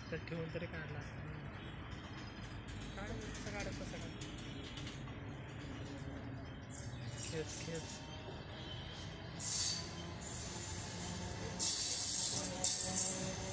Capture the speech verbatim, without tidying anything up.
तर ठेवून तरी काढला असता. काढ कसं काढत कसं काढ खेच खेच